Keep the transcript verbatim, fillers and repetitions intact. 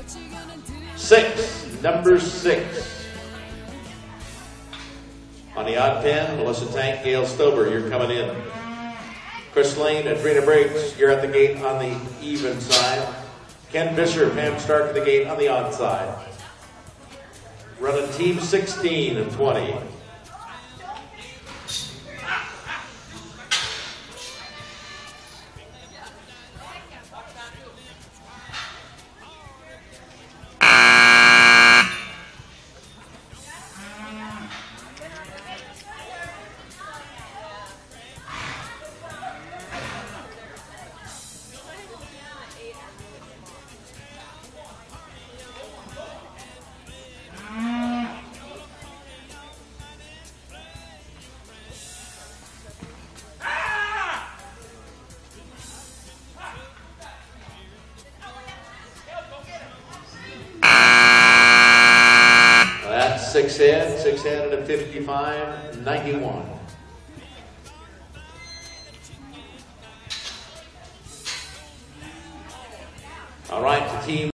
Six, number six. On the odd pin, Melissa Tank, Gail Stober, you're coming in. Chris Lane, Adrena Briggs, you're at the gate on the even side. Ken Fisher, Pam Stark at the gate on the odd side. Running team sixteen and twenty. Six head, six head at a fifty-five ninety-one. All right, the team.